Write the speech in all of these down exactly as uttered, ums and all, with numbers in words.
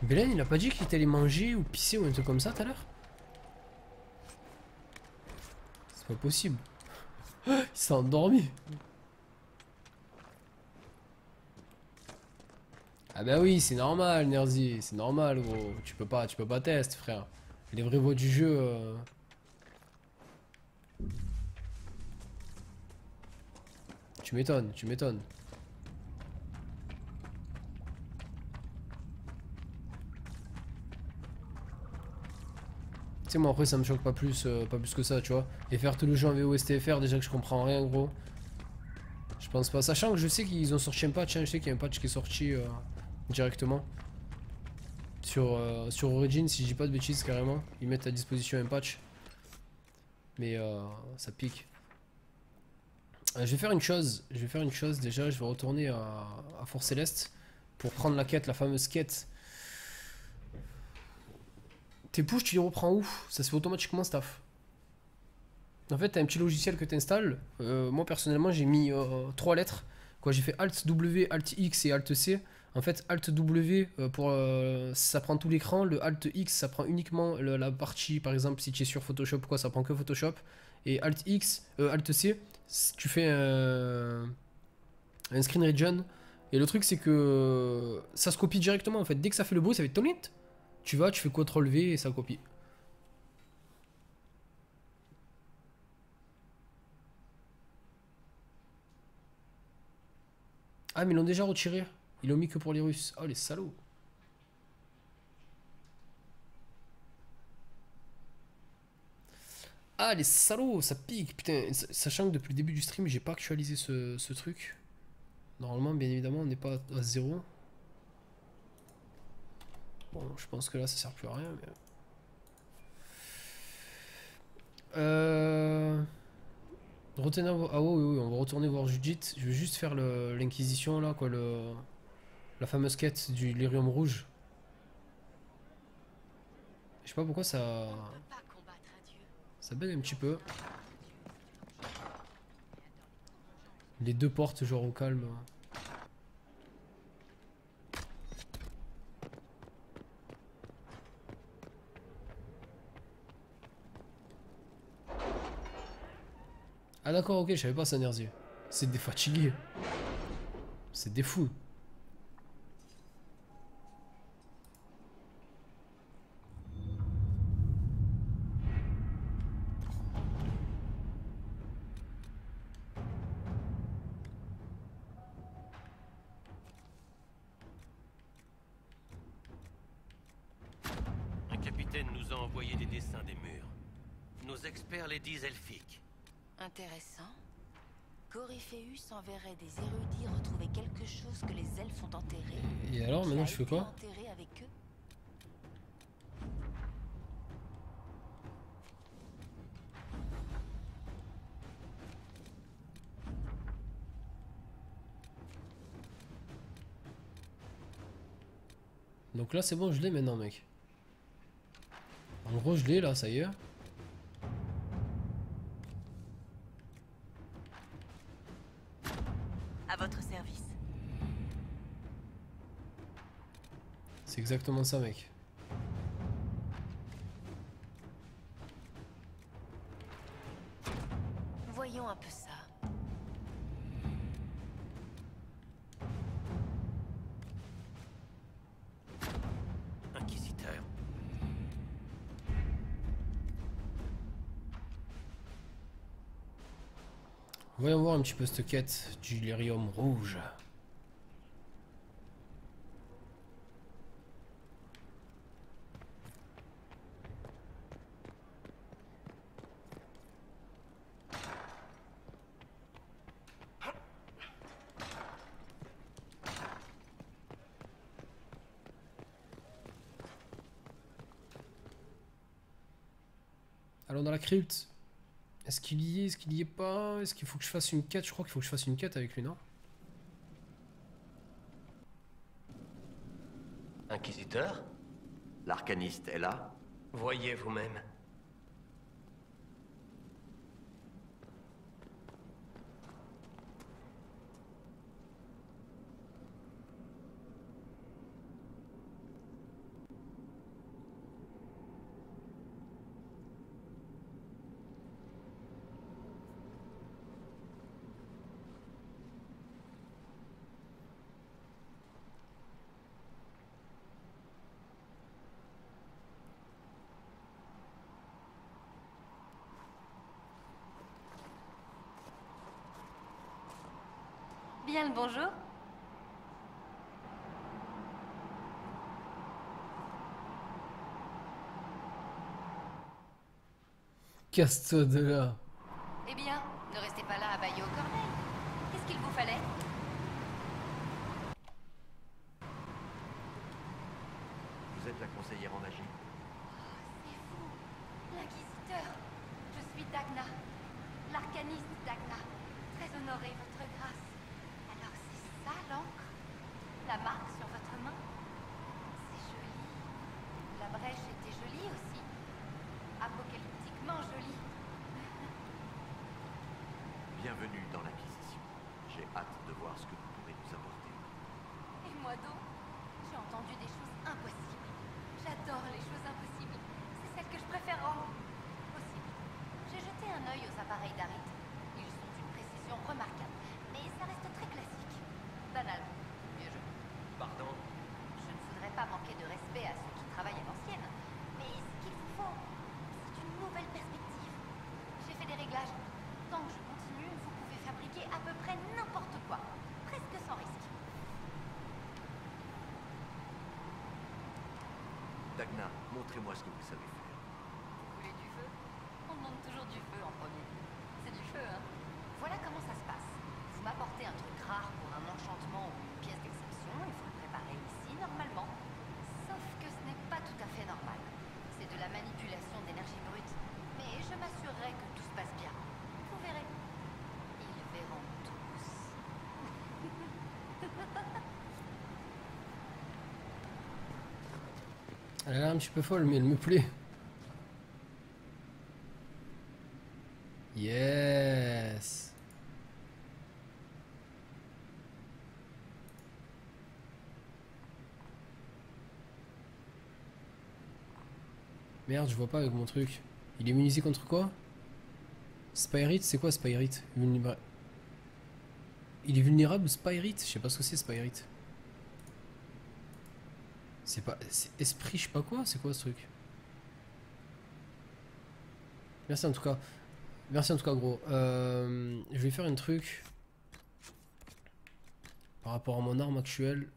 Belen, il a pas dit qu'il était allé manger ou pisser ou un truc comme ça tout à l'heure? C'est pas possible. Il s'est endormi. Ah bah oui, c'est normal, Nerzi, c'est normal, gros. Tu peux pas, tu peux pas test, frère. Les vraies voix du jeu. Euh... Tu m'étonnes, tu m'étonnes. Tu sais, moi après, ça me choque pas plus, euh, pas plus que ça, tu vois. Et faire tout le jeu en V O S T F R, déjà que je comprends rien, gros. Je pense pas. Sachant que je sais qu'ils ont sorti un patch, hein, je sais qu'il y a un patch qui est sorti euh, directement. Sur, euh, sur Origin, si je dis pas de bêtises, carrément. Ils mettent à disposition un patch. Mais euh, ça pique. Euh, je vais faire une chose. Je vais faire une chose déjà. Je vais retourner à, à Fort Céleste pour prendre la quête, la fameuse quête. Tes push, tu les reprends où? Ça se fait automatiquement, staff. En fait, t'as un petit logiciel que tu installes. Euh, moi, personnellement, j'ai mis euh, trois lettres. Quoi, j'ai fait Alt W, Alt X et Alt C. En fait, Alt W, euh, pour, euh, ça prend tout l'écran. Le Alt X, ça prend uniquement le, la partie, par exemple, si tu es sur Photoshop, quoi, ça prend que Photoshop. Et Alt X, euh, Alt C, tu fais un, un screen region. Et le truc, c'est que ça se copie directement, en fait. Dès que ça fait le bruit, ça fait tonit. Tu vas, tu fais contrôle V et ça copie. Ah, mais ils l'ont déjà retiré. Ils l'ont mis que pour les Russes. Oh, les salauds. Ah, les salauds, ça pique. Putain, sachant que depuis le début du stream, j'ai pas actualisé ce, ce truc. Normalement, bien évidemment, on n'est pas à zéro. Bon, je pense que là, ça sert plus à rien. Mais... Euh... Retenez... Ah oui, oui, on va retourner voir Judith. Je vais juste faire l'inquisition, là, quoi, le... La fameuse quête du lyrium rouge. Je sais pas pourquoi ça... Ça bug un petit peu. Les deux portes, genre au calme. Ah d'accord, ok, je savais pas ça, Nerzier. C'est des fatigués. C'est des fous. Un capitaine nous a envoyé des dessins des murs. Nos experts les disent elfiques. Intéressant. Coryphéus enverrait des érudits retrouver quelque chose que les elfes ont enterré. Et alors, maintenant, je fais quoi? Enterré avec eux. Donc là, c'est bon, je l'ai maintenant, mec. En gros, je l'ai là, ça y est. À votre service. C'est exactement ça, mec. Voyons un peu ça. Inquisiteur. Voyons voir un petit peu cette quête du lyrium rouge. Allons dans la crypte. Est-ce qu'il y est? Est-ce qu'il y est pas? Est-ce qu'il faut que je fasse une quête? Je crois qu'il faut que je fasse une quête avec lui, non? Inquisiteur? L'arcaniste est là? Voyez vous-même. bien le bonjour? Casse-toi de là. Eh bien, ne restez pas là à bailler aux corneilles. Qu'est-ce qu'il vous fallait? Vous êtes la conseillère en magie. C'est vous, l'inquisiteur. Je suis Dagna, l'arcaniste Dagna. Très honorée, votre grâce. Alors c'est ça l'encre? La marque sur votre main? C'est joli. La brèche était jolie aussi. Apocalyptiquement jolie. Bienvenue dans l'Inquisition. J'ai hâte de voir ce que vous pourrez nous apporter. Et moi donc, j'ai entendu des choses impossibles. J'adore les choses impossibles. C'est celles que je préfère rendre possibles. J'ai jeté un œil aux appareils d'Arit. Ils sont d'une précision remarquable, mais ça reste très classique. Banal. Vieux jeu. Pardon? Je ne voudrais pas manquer de respect à ceux qui travaillent à l'ancienne, mais ce qu'il vous faut, c'est une nouvelle perspective. J'ai fait des réglages. Tant que je continue, vous pouvez fabriquer à peu près n'importe quoi, presque sans risque. Dagna, montrez-moi ce que vous savez faire. Vous voulez du feu? On demande toujours du feu en premier. C'est du feu, hein? Voilà comment ça se passe. Vous m'apportez un truc rare pour un enchantement ou une pièce d'exception, il faut le préparer ici, normalement. Sauf que ce n'est pas tout à fait normal. C'est de la manipulation d'énergie brute. Mais je m'assurerai que tout se passe bien. Vous verrez. Ils verront tous. Elle a l'air un petit peu folle, mais elle me plaît. Yes. Merde, je vois pas avec mon truc. Il est immunisé contre quoi? Spyrite, c'est quoi Spyrite? Vulnéra- Il est vulnérable Spyrite? Je sais pas ce que c'est Spyrite. C'est pas... C'est esprit, je sais pas quoi? C'est quoi ce truc? Merci en tout cas. Merci en tout cas gros. Euh, je vais faire un truc. Par rapport à mon arme actuelle.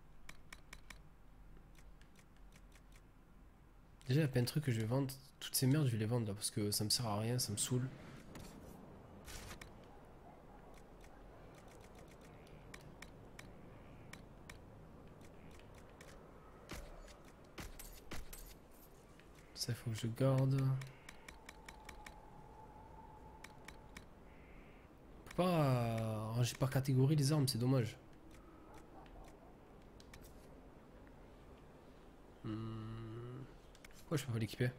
Déjà il y a plein de trucs que je vais vendre. Toutes ces merdes je vais les vendre là parce que ça me sert à rien, ça me saoule. Ça il faut que je garde. On peut pas ranger par catégorie les armes, c'est dommage. Hmm. Pourquoi je peux pas l'équiper?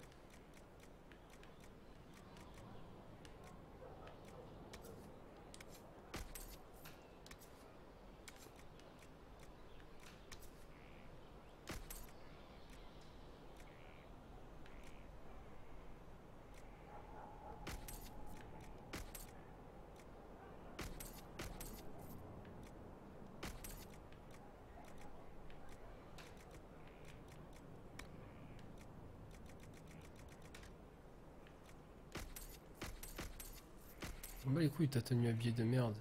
On bat les couilles ta tenue habillée de merde.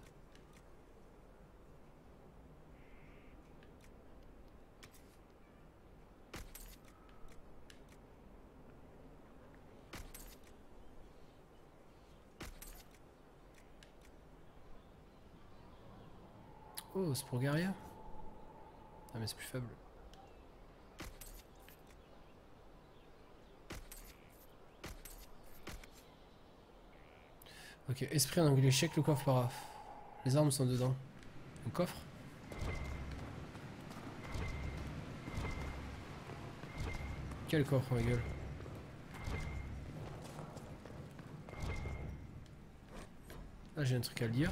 Oh, c'est pour guerrier? Ah mais c'est plus faible. Ok, esprit en anglais, check le coffre para. Les armes sont dedans. Un coffre? Quel coffre, ma gueule? Là j'ai un truc à lire.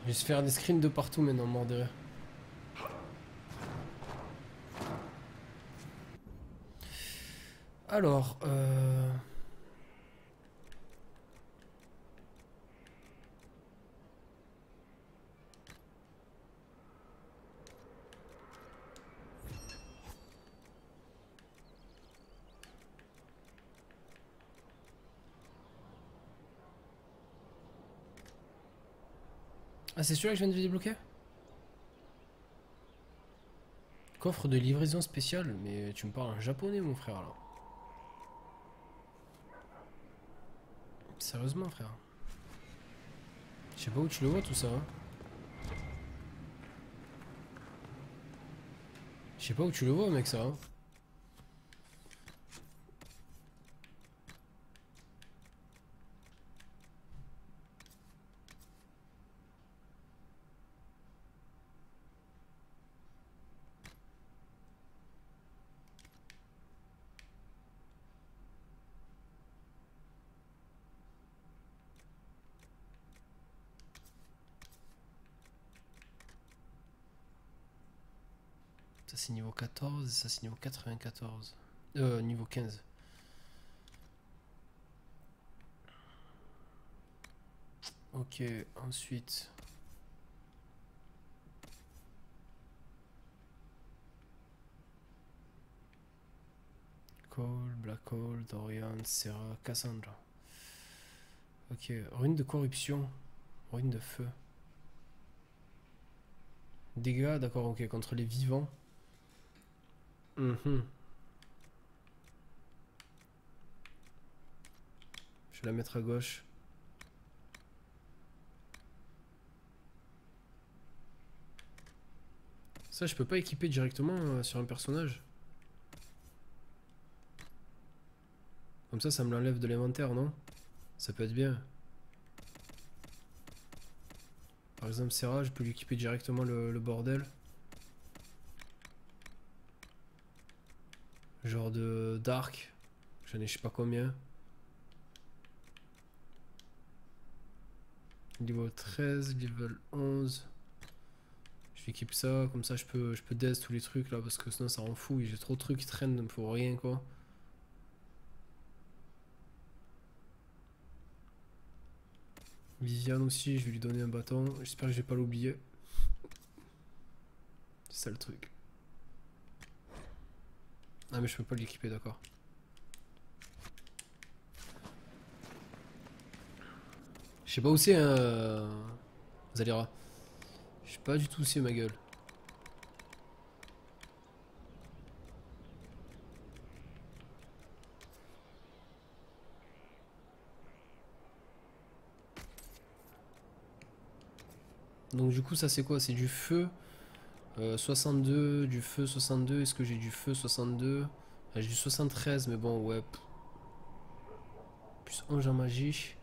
Je vais se faire des screens de partout maintenant, mort de rire. Alors, euh... Ah, c'est celui-là que je viens de débloquer? Coffre de livraison spéciale? Mais tu me parles en japonais, mon frère, là. Sérieusement, frère. Je sais pas où tu le vois, tout ça. Hein. Je sais pas où tu le vois, mec, ça. Hein. Ça c'est niveau quatorze, ça c'est niveau quatre-vingt-quatorze. Euh, niveau quinze. Ok, ensuite. Cole, Black Hole, Dorian, Serra, Cassandra. Ok, rune de corruption, rune de feu. Dégâts, d'accord, ok, contre les vivants. Mmh. Je vais la mettre à gauche. Ça, je peux pas équiper directement euh, sur un personnage. Comme ça, ça me l'enlève de l'inventaire, non? Ça peut être bien. Par exemple, Serra, je peux lui équiper directement le, le bordel. Genre de Dark. J'en ai je sais pas combien. Niveau treize, level onze. J'équipe ça, comme ça je peux je peux death tous les trucs là parce que sinon ça rend fou. J'ai trop de trucs qui traînent pour rien quoi. Viviane aussi, je vais lui donner un bâton. J'espère que je vais pas l'oublier. C'est ça le truc. Ah mais je peux pas l'équiper, d'accord. Je sais pas où c'est hein, Zalira. Je sais pas du tout où c'est ma gueule. Donc du coup ça c'est quoi? C'est du feu euh, soixante-deux, du feu soixante-deux. Est-ce que j'ai du feu soixante-deux? ah, J'ai du soixante-treize mais bon ouais. Plus onze en magie.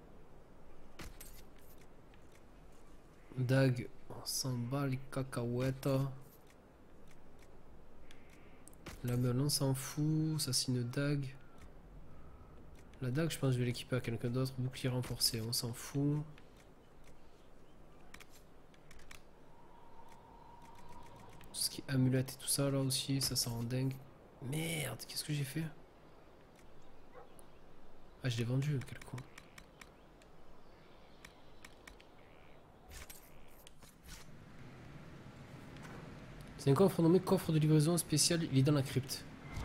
Dag, on s'en bat les cacahuètes. La meule on s'en fout, ça c'est une dague. La dague je pense que je vais l'équiper à quelqu'un d'autre. Bouclier renforcé, on s'en fout. Tout ce qui est amulette et tout ça là aussi, ça ça rend dingue. Merde, qu'est-ce que j'ai fait? Ah je l'ai vendu, quel con. C'est un coffre nommé coffre de livraison spécial, il est dans la crypte.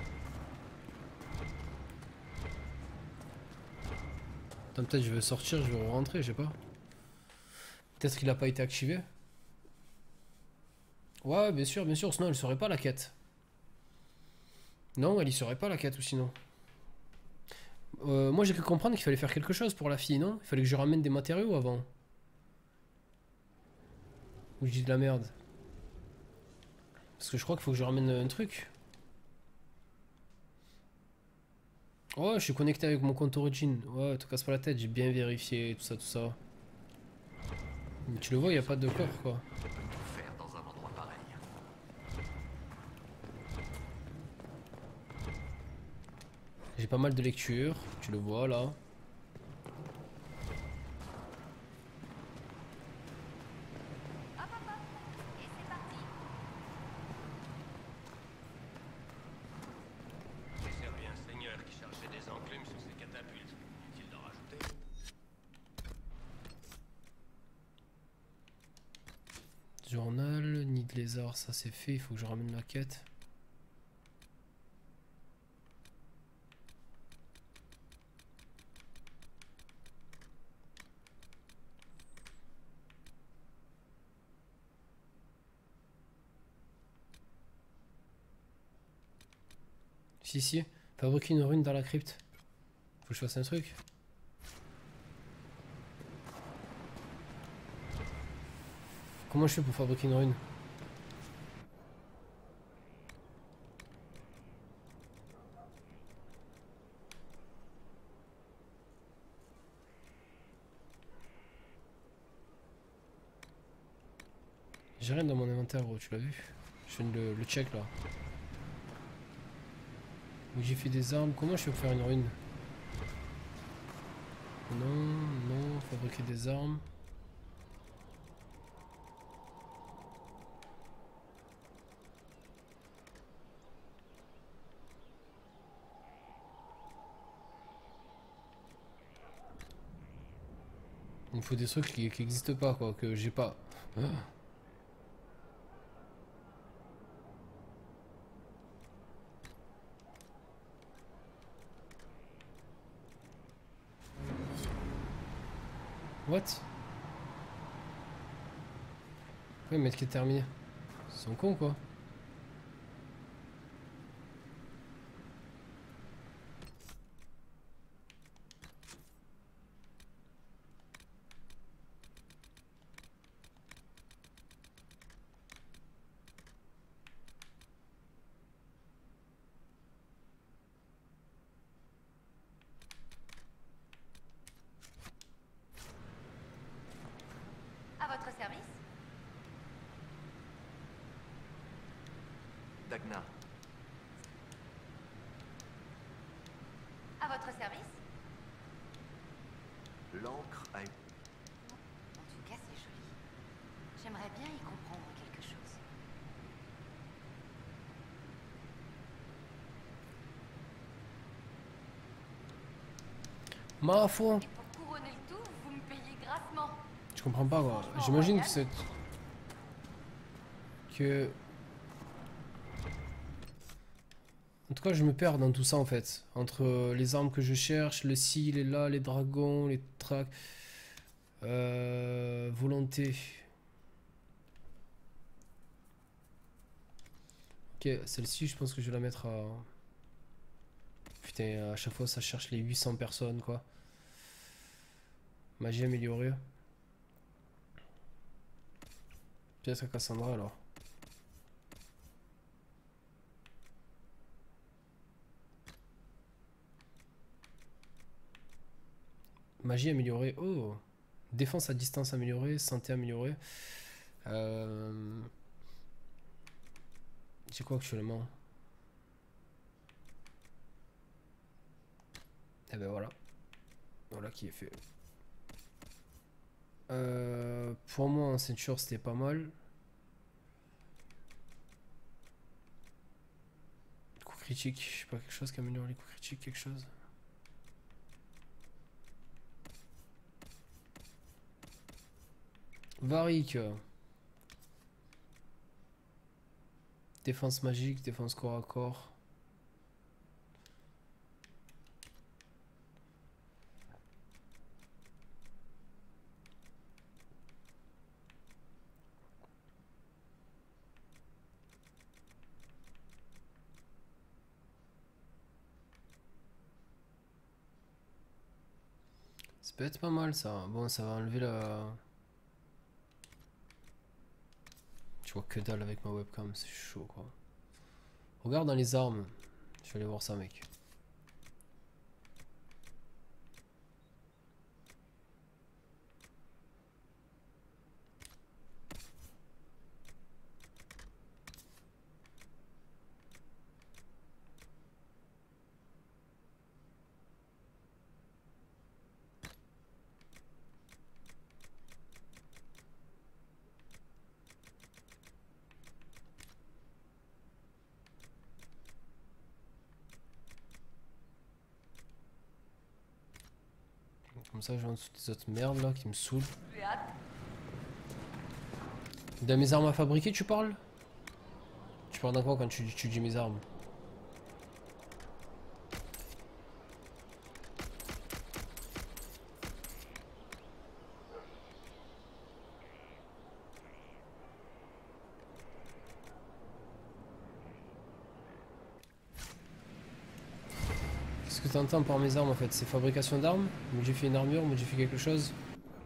Attends, peut-être je vais sortir, je vais rentrer, je sais pas. Peut-être qu'il a pas été activé. Ouais, bien sûr, bien sûr, sinon elle serait pas la quête. Non, elle y serait pas la quête ou sinon. Euh, moi j'ai cru comprendre qu'il fallait faire quelque chose pour la fille, non? Il fallait que je ramène des matériaux avant. Ou je dis de la merde. Parce que je crois qu'il faut que je ramène un truc. Ouais, je suis connecté avec mon compte Origin. Ouais, te casse pas la tête, j'ai bien vérifié tout ça, tout ça. Mais tu le vois, il n'y a pas de coffre quoi. Faire dans un endroit pareil. J'ai pas mal de lecture, tu le vois là. Journal, nid de lézard, ça c'est fait, il faut que je ramène la quête. Si, si, fabriquer une rune dans la crypte. Faut que je fasse un truc. Comment je fais pour fabriquer une rune? J'ai rien dans mon inventaire, gros, tu l'as vu? Je viens de le, le check là. Oui, j'ai fait des armes. Comment je fais pour faire une rune? Non, non, fabriquer des armes. Il me faut des trucs qui n'existent pas, quoi, que j'ai pas. Ah. What? Ouais, mais qui est terminé. Ils sont cons, quoi. À votre service? Dagna, À votre service? l'encre a... En tout cas, c'est joli. J'aimerais bien y comprendre quelque chose. Ma foi. Et pour couronner le tout, vous me payez grassement. Je comprends pas, quoi. J'imagine que c'est... Que... En tout cas, je me perds dans tout ça, en fait. Entre les armes que je cherche, le ci, les là, les dragons, les tracks... Euh... Volonté. Ok, celle-ci, je pense que je vais la mettre à... Putain, à chaque fois, ça cherche les huit cents personnes, quoi. Magie améliorée. Peut-être à Cassandra, alors. Magie améliorée. Oh! Défense à distance améliorée. Santé améliorée. Euh... J'ai quoi actuellement? Et ben voilà. Voilà qui est fait. Euh, pour moi en ceinture c'était pas mal. Coup critique, je sais pas, quelque chose qui améliore les coups critiques, quelque chose. Varique. Défense magique, défense corps à corps. Ça peut être pas mal ça. Bon, ça va enlever la... Je vois que dalle avec ma webcam, c'est chaud quoi. Regarde dans les armes. Je vais aller voir ça, mec. Comme ça, je vais en dessous des autres merdes là qui me saoulent. J'ai hâte. De mes armes à fabriquer, tu parles? Tu parles d'un quoi quand tu, tu dis mes armes? Qu'est-ce que tu entends par mes armes en fait? C'est fabrication d'armes? Modifier une armure, modifier quelque chose?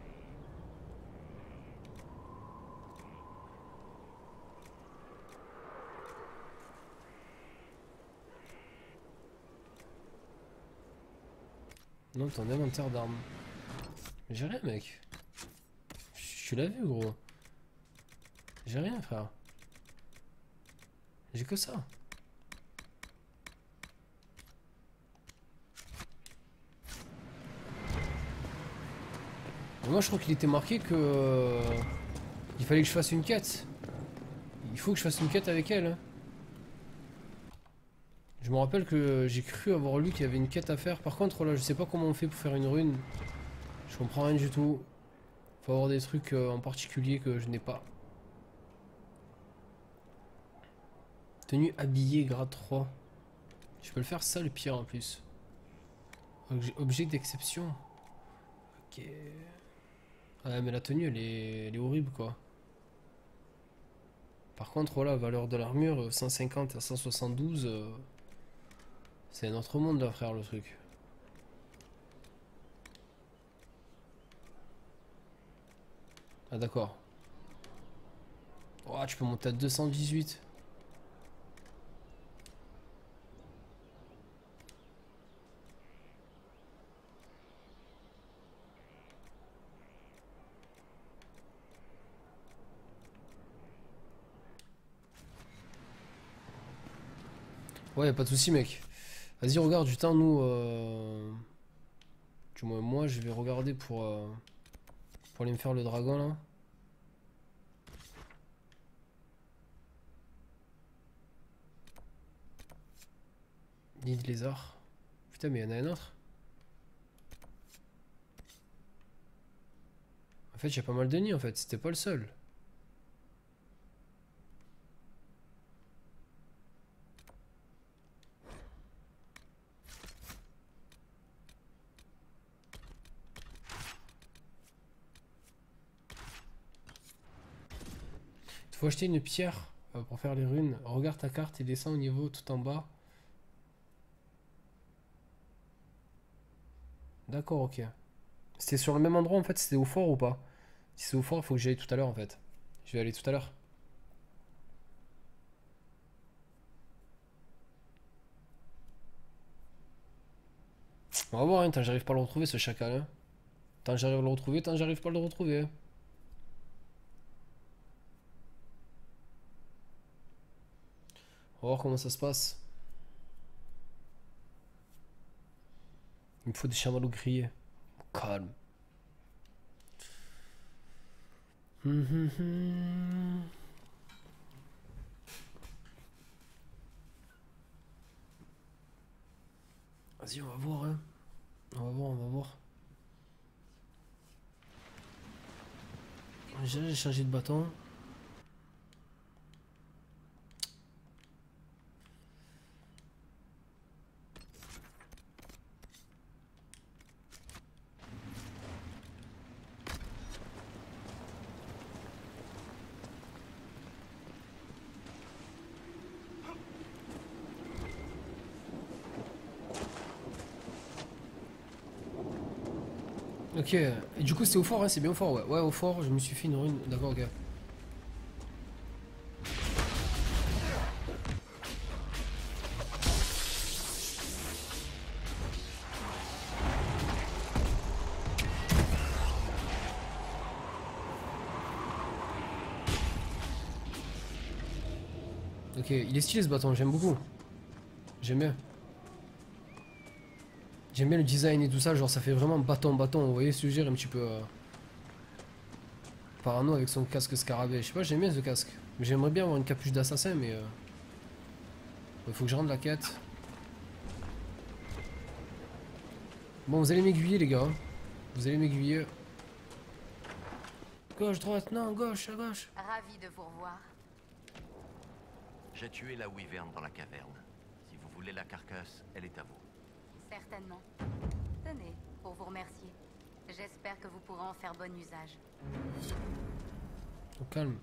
Non, ton inventaire d'armes. J'ai rien, mec. Tu l'as vu, gros. J'ai rien, frère. J'ai que ça. Et moi, je crois qu'il était marqué que... euh, il fallait que je fasse une quête. Il faut que je fasse une quête avec elle. Hein. Je me rappelle que j'ai cru avoir lu qu'il y avait une quête à faire. Par contre, là, je sais pas comment on fait pour faire une rune. Je comprends rien du tout. Faut avoir des trucs euh, en particulier que je n'ai pas. Tenue habillée, grade trois. Je peux le faire ça le pire en plus. Objet, objet d'exception. Ok. Ouais mais la tenue elle est, elle est horrible quoi. Par contre voilà, valeur de l'armure cent cinquante à cent soixante-douze. Euh, c'est un autre monde là frère le truc. Ah d'accord. Oh, tu peux monter à deux cent dix-huit. Ouais, pas de soucis mec. Vas-y, regarde du temps, nous... Euh... Du moins, moi, je vais regarder pour... Euh... Pour aller me faire le dragon, là. Nid de lézard. Putain, mais il y en a un autre. En fait, j'ai pas mal de nids, en fait. C'était pas le seul. Il faut acheter une pierre euh, pour faire les runes. Regarde ta carte et descends au niveau tout en bas. D'accord, ok. C'était sur le même endroit en fait, c'était au fort ou pas? Si c'est au fort, il faut que j'y aille tout à l'heure en fait. Je vais aller tout à l'heure. On va voir, hein, tant j'arrive pas à le retrouver ce chacal. Hein. Tant j'arrive à le retrouver, tant j'arrive pas à le retrouver. Hein. On va voir comment ça se passe. Il me faut des chamallows grillés. Calme. Hum, hum, hum. Vas-y, on va voir. Hein. On va voir, on va voir. J'ai changé de bâton. Ok, et du coup c'est au fort, hein, c'est bien au fort, ouais. Ouais, au fort, je me suis fait une rune. D'accord, ok. Ok, il est stylé ce bâton, j'aime beaucoup. J'aime bien. J'aime bien le design et tout ça, genre ça fait vraiment bâton bâton, vous voyez ce que je veux dire, un petit peu euh, parano avec son casque scarabée. Je sais pas, j'aime bien ce casque. J'aimerais bien avoir une capuche d'assassin, mais euh, il faut que je rende la quête. Bon, vous allez m'aiguiller les gars. Vous allez m'aiguiller. Gauche, droite, non, gauche, à gauche. Ravi de vous revoir. J'ai tué la wyvern dans la caverne. Si vous voulez la carcasse, elle est à vous. Certainement. Tenez, pour vous remercier. J'espère que vous pourrez en faire bon usage. Au calme.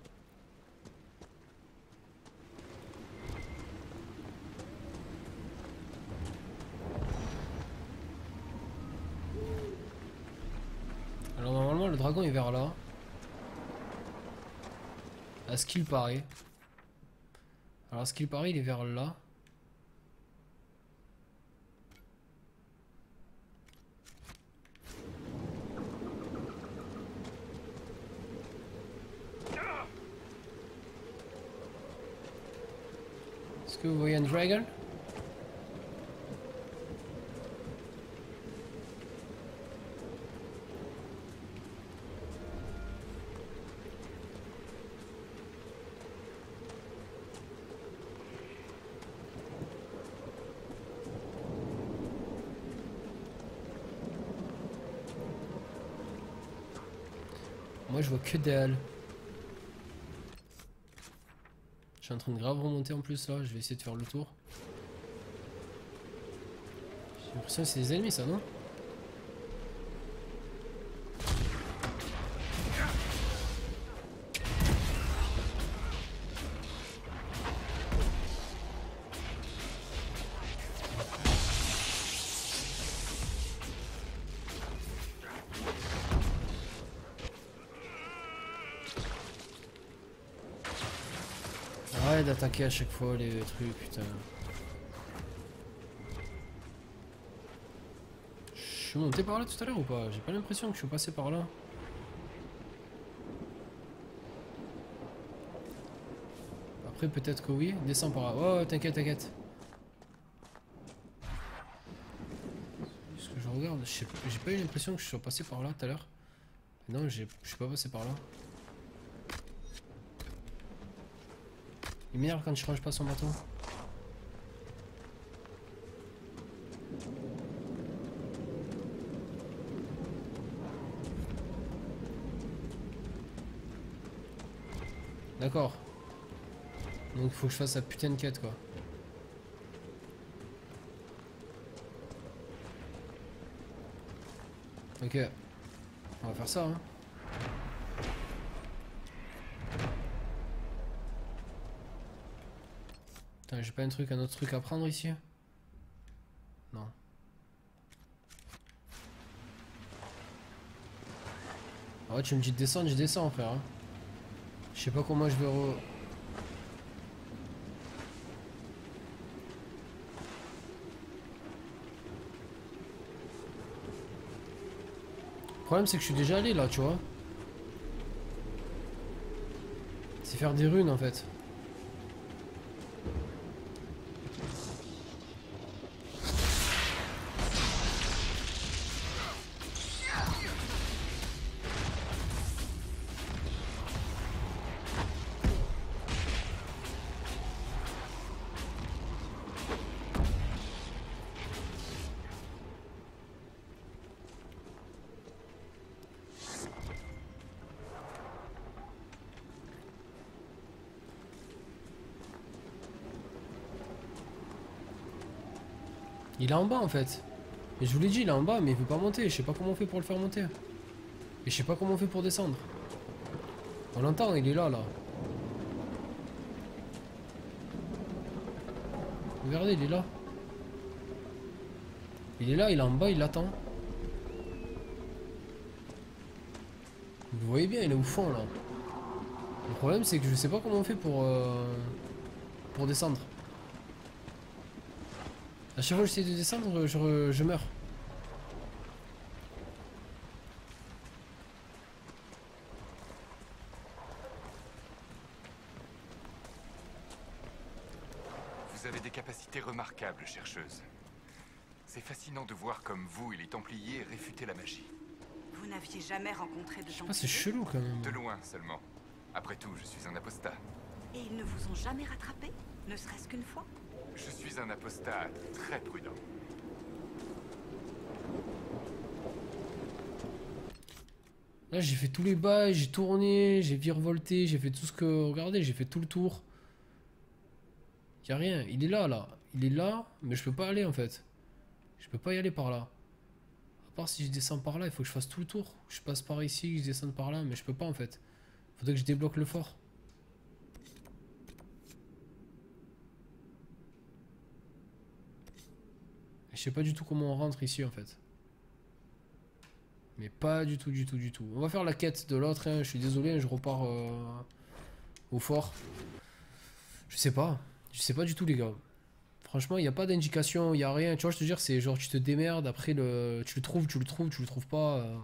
Alors normalement le dragon est vers là. À ce qu'il paraît. Alors à ce qu'il paraît il est vers là. Est-ce que vous voyez un dragon? Moi je vois que dalle. Je suis en train de grave remonter en plus là, je vais essayer de faire le tour. J'ai l'impression que c'est des ennemis ça, non? Arrête d'attaquer à chaque fois les trucs, putain. Je suis monté par là tout à l'heure ou pas? J'ai pas l'impression que je suis passé par là. Après peut-être que oui. Descends par là. Oh t'inquiète, t'inquiète. Ce que je regarde, j'ai pas eu l'impression que je sois passé par là tout à l'heure. Non, je suis pas passé par là. Il m'énerve quand je range pas son bateau. D'accord. Donc il faut que je fasse la putain de quête quoi. Ok. On va faire ça hein. Putain, j'ai pas un truc, un autre truc à prendre ici? Non. Ah ouais, tu me dis de descendre, je descends frère. Hein. Je sais pas comment je vais re... Le problème c'est que je suis déjà allé là, tu vois. C'est faire des runes en fait. Il est en bas en fait. Et je vous l'ai dit, il est en bas, mais il veut pas monter. Je sais pas comment on fait pour le faire monter. Et je sais pas comment on fait pour descendre. On l'entend, il est là, là. Regardez, il est là. Il est là, il est en bas, il l'attend. Vous voyez bien, il est au fond là. Le problème c'est que je sais pas comment on fait pour euh, pour descendre. À chaque fois que j'essaie de descendre, je, je meurs. Vous avez des capacités remarquables, chercheuse. C'est fascinant de voir comme vous et les Templiers réfutez la magie. Vous n'aviez jamais rencontré de Ah, c'est Templiers? chelou quand même. De loin seulement. Après tout, je suis un apostat. Et ils ne vous ont jamais rattrapé? Ne serait-ce qu'une fois? Je suis un apostat très prudent. Là, j'ai fait tous les bails, j'ai tourné, j'ai virevolté, j'ai fait tout ce que... Regardez, j'ai fait tout le tour. Y a rien. Il est là, là. Il est là, mais je peux pas aller, en fait. Je peux pas y aller par là. À part si je descends par là, il faut que je fasse tout le tour. Je passe par ici, que je descende par là, mais je peux pas, en fait. Faudrait que je débloque le fort. Je sais pas du tout comment on rentre ici, en fait. Mais pas du tout, du tout, du tout. On va faire la quête de l'autre, hein. Je suis désolé, hein, je repars euh, au fort. Je sais pas. Je sais pas du tout, les gars. Franchement, il n'y a pas d'indication, il n'y a rien. Tu vois, je te dire, c'est genre, tu te démerdes, après, le... tu le trouves, tu le trouves, tu le trouves pas. euh.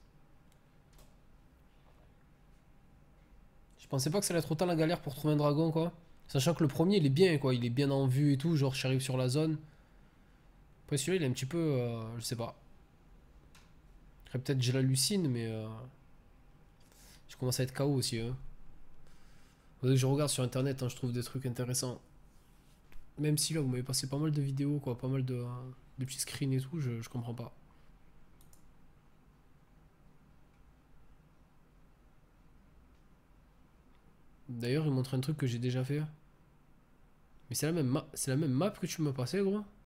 Je pensais pas que ça allait être autant la galère pour trouver un dragon, quoi. Sachant que le premier, il est bien, quoi. Il est bien en vue et tout. Genre, j'arrive sur la zone. Après, celui-là, il est un petit peu... euh, je sais pas. Après, peut-être je l'hallucine, mais... euh, je commence à être K O aussi, hein. Faudrait que je regarde sur internet, hein, je trouve des trucs intéressants. Même si là, vous m'avez passé pas mal de vidéos, quoi, pas mal de, euh, de petits screens et tout, je, je comprends pas. D'ailleurs, il montre un truc que j'ai déjà fait. Mais c'est la même map, c'est la même map que tu m'as passé, gros.